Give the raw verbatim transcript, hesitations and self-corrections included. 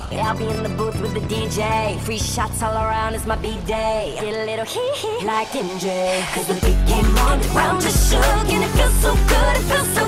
I'll be in the booth with the D J. Free shots all around, it's my B-day. Get a little hee hee like M J. Cause the beat came on, the ground just shook. And it feels so good, it feels so